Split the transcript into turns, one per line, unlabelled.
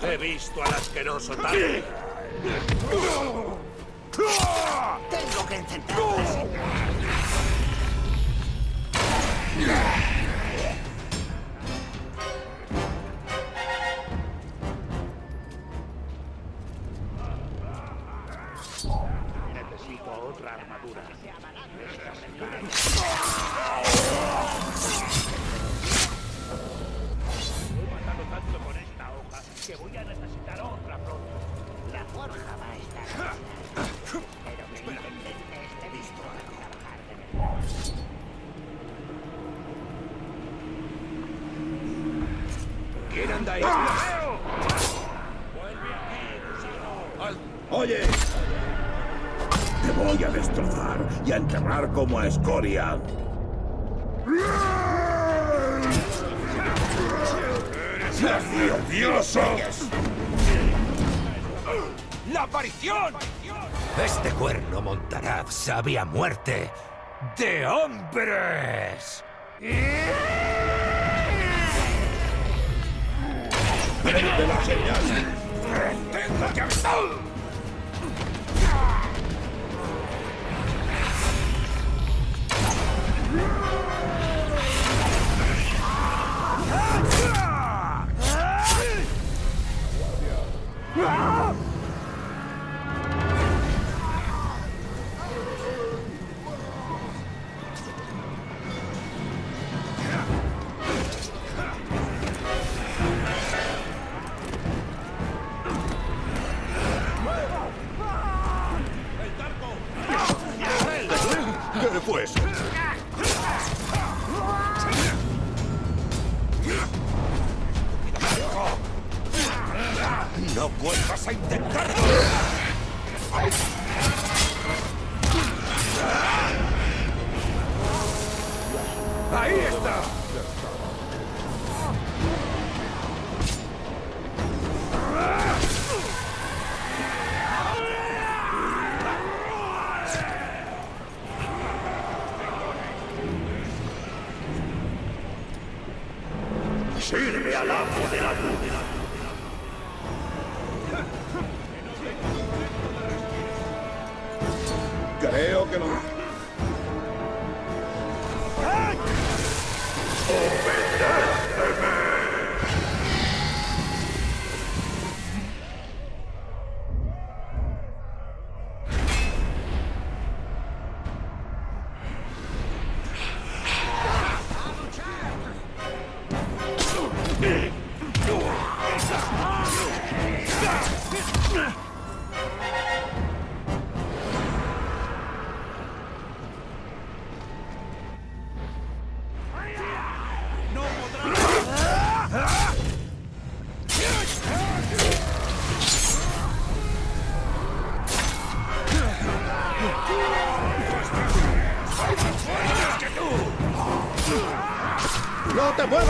He visto al asqueroso tal.
Tengo que encenderme.
Necesito otra armadura. He matado tanto con esta hoja que voy a necesitar otra pronto.
La forja va a estar lista. Pero que intenten esté listo a trabajar de verdad.
¿Quién anda ahí? ¡Vuelve aquí, gusano!
¡Oye! Te voy a destrozar y a enterrar como a escoria. ¡Dioses!
¡La aparición!
Este cuerno Montaraz sabía muerte de hombres.
¡Prende la señal!
¡Tengo que avisar!
¿Qué fue eso?
¡No vuelvas a intentarlo!
¡Ahí está!
¡Sirve al amo de la luna! Creo que no. ¡No te muevas!